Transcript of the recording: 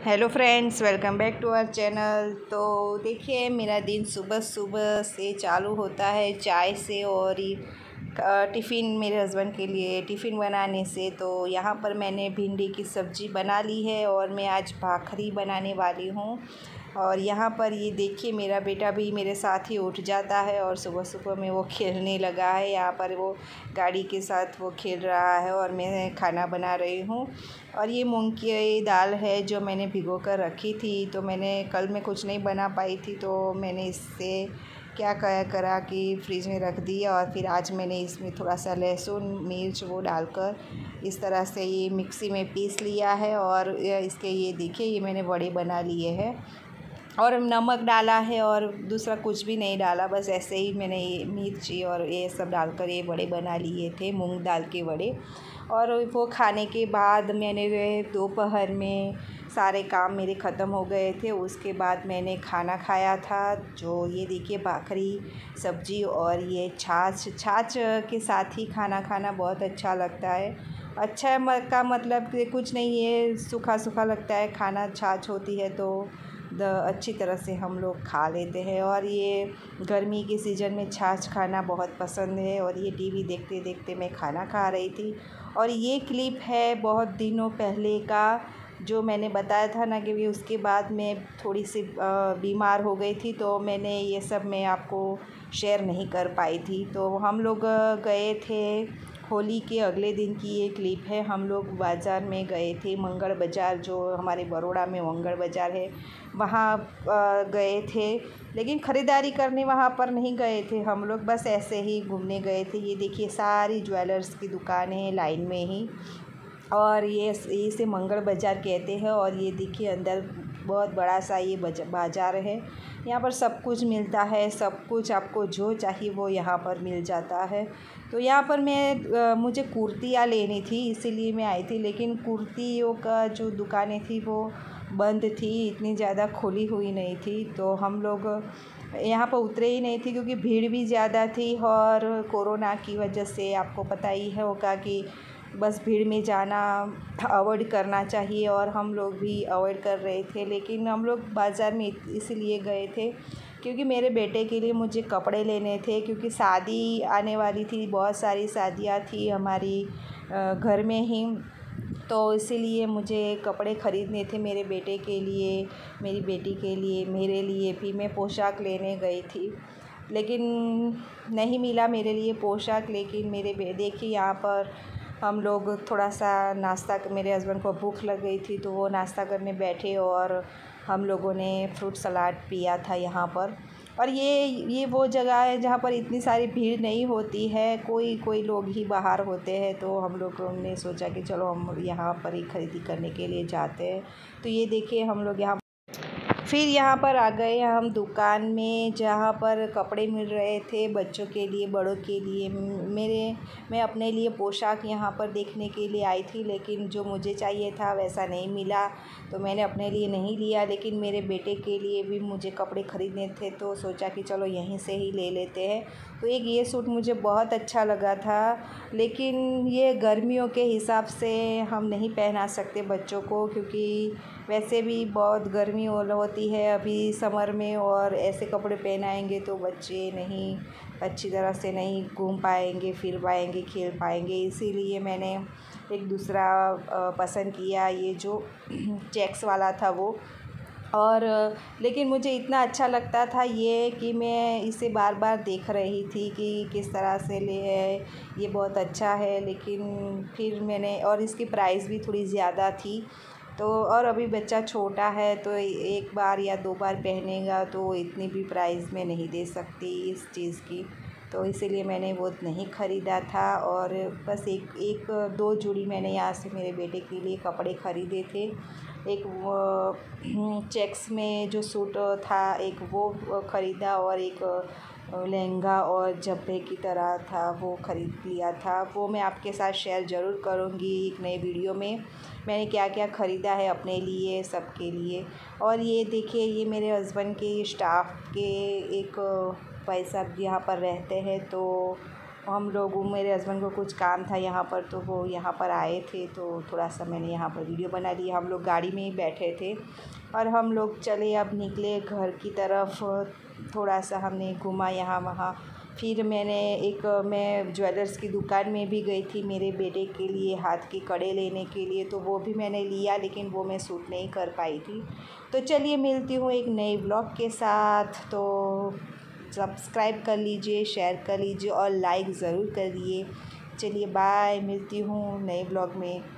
Hello friends, welcome back to our channel. तो देखिए, मेरा दिन सुबह सुबह से चालू होता है चाय से और टिफ़िन मेरे हस्बैंड के लिए टिफ़िन बनाने से। तो यहाँ पर मैंने भिंडी की सब्ज़ी बना ली है और मैं आज भाखरी बनाने वाली हूँ। और यहाँ पर ये देखिए, मेरा बेटा भी मेरे साथ ही उठ जाता है और सुबह सुबह में वो खेलने लगा है। यहाँ पर वो गाड़ी के साथ वो खेल रहा है और मैं खाना बना रही हूँ। और ये मूंग की दाल है जो मैंने भिगो कर रखी थी। तो मैंने कल मैं कुछ नहीं बना पाई थी, तो मैंने इससे क्या करा कि फ्रिज में रख दिया। और फिर आज मैंने इसमें थोड़ा सा लहसुन मिर्च वो डालकर इस तरह से ये मिक्सी में पीस लिया है। और इसके ये देखिए, ये मैंने बड़े बना लिए हैं और नमक डाला है और दूसरा कुछ भी नहीं डाला, बस ऐसे ही मैंने ये मिर्ची और ये सब डालकर ये बड़े बना लिए थे, मूंग दाल के बड़े। और वो खाने के बाद मैंने दोपहर में सारे काम मेरे ख़त्म हो गए थे। उसके बाद मैंने खाना खाया था, जो ये देखिए भाखरी सब्ज़ी और ये छाछ के साथ ही खाना खाना बहुत अच्छा लगता है। अच्छा का मतलब कि कुछ नहीं है, सूखा सूखा लगता है खाना, छाछ होती है तो अच्छी तरह से हम लोग खा लेते हैं। और ये गर्मी के सीज़न में छाछ खाना बहुत पसंद है। और ये टीवी देखते देखते मैं खाना खा रही थी। और ये क्लिप है बहुत दिनों पहले का, जो मैंने बताया था ना कि उसके बाद मैं थोड़ी सी बीमार हो गई थी, तो मैंने ये सब मैं आपको शेयर नहीं कर पाई थी। तो हम लोग गए थे, होली के अगले दिन की ये क्लिप है। हम लोग बाज़ार में गए थे, मंगल बाज़ार जो हमारे बड़ौदा में मंगल बाज़ार है, वहाँ गए थे। लेकिन ख़रीदारी करने वहाँ पर नहीं गए थे हम लोग, बस ऐसे ही घूमने गए थे। ये देखिए, सारी ज्वेलर्स की दुकानें हैं लाइन में ही, और ये इसे मंगल बाज़ार कहते हैं। और ये देखिए, अंदर बहुत बड़ा सा ये बाज़ार है। यहाँ पर सब कुछ मिलता है, सब कुछ आपको जो चाहिए वो यहाँ पर मिल जाता है। तो यहाँ पर मुझे कुर्तियाँ लेनी थी, इसीलिए मैं आई थी। लेकिन कुर्तियों का जो दुकानें थी वो बंद थी, इतनी ज़्यादा खुली हुई नहीं थी। तो हम लोग यहाँ पर उतरे ही नहीं थे, क्योंकि भीड़ भी ज़्यादा थी। और कोरोना की वजह से आपको पता ही है होगा कि बस भीड़ में जाना अवॉइड करना चाहिए, और हम लोग भी अवॉइड कर रहे थे। लेकिन हम लोग बाज़ार में इसलिए गए थे क्योंकि मेरे बेटे के लिए मुझे कपड़े लेने थे, क्योंकि शादी आने वाली थी, बहुत सारी शादियाँ थी हमारी घर में ही। तो इसीलिए मुझे कपड़े ख़रीदने थे मेरे बेटे के लिए, मेरी बेटी के लिए, मेरे लिए भी। मैं पोशाक लेने गई थी, लेकिन नहीं मिला मेरे लिए पोशाक। लेकिन देखिए, यहाँ पर हम लोग थोड़ा सा नाश्ता, मेरे हस्बैंड को भूख लग गई थी तो वो नाश्ता करने बैठे, और हम लोगों ने फ्रूट सलाद पिया था यहाँ पर। और ये वो जगह है जहाँ पर इतनी सारी भीड़ नहीं होती है, कोई लोग ही बाहर होते हैं। तो हम लोगों ने सोचा कि चलो हम यहाँ पर ही ख़रीदी करने के लिए जाते हैं। तो ये देखिए, हम लोग फिर यहाँ पर आ गए हम दुकान में, जहाँ पर कपड़े मिल रहे थे बच्चों के लिए, बड़ों के लिए। मैं अपने लिए पोशाक यहाँ पर देखने के लिए आई थी, लेकिन जो मुझे चाहिए था वैसा नहीं मिला, तो मैंने अपने लिए नहीं लिया। लेकिन मेरे बेटे के लिए भी मुझे कपड़े ख़रीदने थे, तो सोचा कि चलो यहीं से ही ले लेते हैं। तो ये सूट मुझे बहुत अच्छा लगा था, लेकिन ये गर्मियों के हिसाब से हम नहीं पहना सकते बच्चों को, क्योंकि वैसे भी बहुत गर्मी होती है अभी समर में, और ऐसे कपड़े पहनाएंगे तो बच्चे नहीं अच्छी तरह से नहीं घूम पाएंगे, फिर पाएंगे, खेल पाएंगे। इसीलिए मैंने एक दूसरा पसंद किया, ये जो चेक्स वाला था वो। और लेकिन मुझे इतना अच्छा लगता था ये कि मैं इसे बार बार देख रही थी कि किस तरह से ये बहुत अच्छा है। लेकिन फिर मैंने, और इसकी प्राइस भी थोड़ी ज़्यादा थी। तो और अभी बच्चा छोटा है, तो एक बार या दो बार पहनेगा, तो इतनी भी प्राइस में नहीं दे सकती इस चीज़ की। तो इसीलिए मैंने वो नहीं ख़रीदा था। और बस एक दो जोड़ी मैंने यहाँ से मेरे बेटे के लिए कपड़े ख़रीदे थे। एक वो चेक्स में जो सूट था, एक वो ख़रीदा, और एक लहंगा और जब्बे की तरह था वो ख़रीद लिया था। वो मैं आपके साथ शेयर ज़रूर करूँगी एक नए वीडियो में, मैंने क्या क्या ख़रीदा है अपने लिए, सबके लिए। और ये देखिए, ये मेरे हस्बैंड के स्टाफ के एक भाई साहब यहाँ पर रहते हैं, तो हम लोग मेरे हस्बैंड को कुछ काम था यहाँ पर, तो वो यहाँ पर आए थे, तो थोड़ा सा मैंने यहाँ पर वीडियो बना ली। हम लोग गाड़ी में ही बैठे थे और हम लोग चले, अब निकले घर की तरफ। थोड़ा सा हमने घूमा यहाँ वहाँ। फिर मैं ज्वेलर्स की दुकान में भी गई थी मेरे बेटे के लिए हाथ के कड़े लेने के लिए, तो वो भी मैंने लिया, लेकिन वो मैं शूट नहीं कर पाई थी। तो चलिए मिलती हूँ एक नए ब्लॉग के साथ। तो सब्सक्राइब कर लीजिए, शेयर कर लीजिए और लाइक ज़रूर करिए। चलिए बाय, मिलती हूँ नए ब्लॉग में।